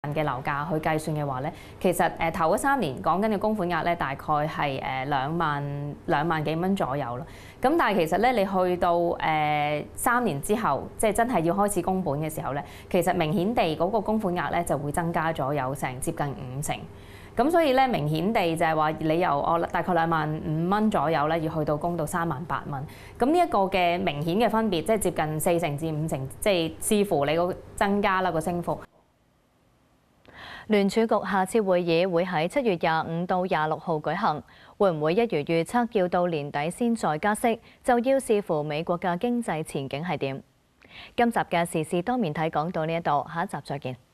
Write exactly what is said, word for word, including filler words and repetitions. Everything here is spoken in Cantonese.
嘅樓價去計算嘅話咧，其實誒頭嗰三年講緊嘅供款額咧，大概係誒兩萬兩萬幾蚊左右啦。咁但係其實咧，你去到誒三年之後，即係真係要開始供本嘅時候咧，其實明顯地嗰個供款額咧就會增加咗有成接近五成。咁所以咧，明顯地就係話你由我大概兩萬五蚊左右咧，要去到供到三萬八蚊。咁呢一個嘅明顯嘅分別，即係接近四成至五成，即係視乎你個增加啦個升幅。 聯儲局下次會議會喺七月廿五到廿六號舉行，會唔會一如預測要到年底先再加息，就要視乎美國嘅經濟前景係點。今集嘅時事多面睇講到呢一度，下一集再見。